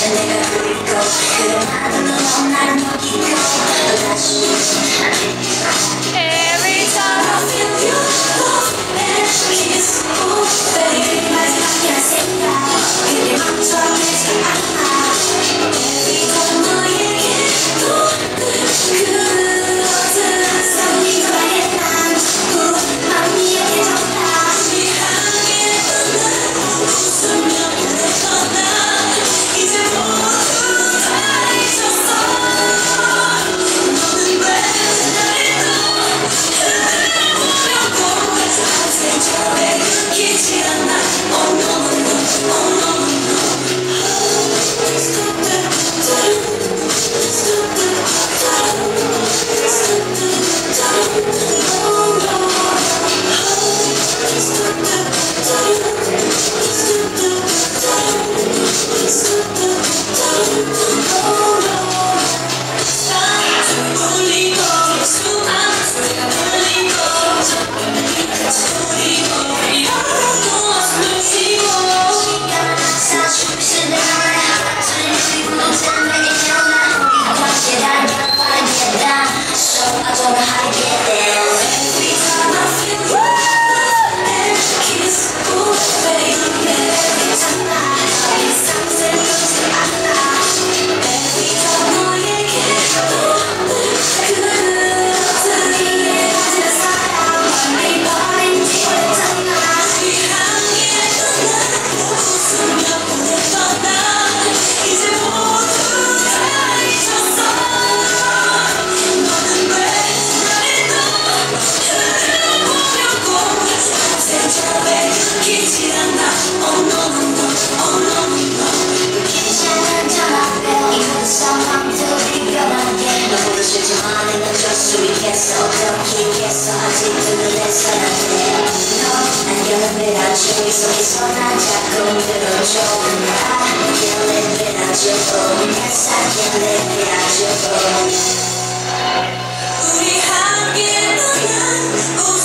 내가 그리고 그래 나도 넌 나를 넘기고 너 다시 Every time I feel you love and kiss oh baby 마지막이란 생각 그게 멈춰지지 않아 Every time 너에게 또 그렇듯 생긴 거에 난 마음이 약해졌다 속에서 난 자꾸 들어줘 I can't live without you Yes I can't live without you 우리 함께 떠난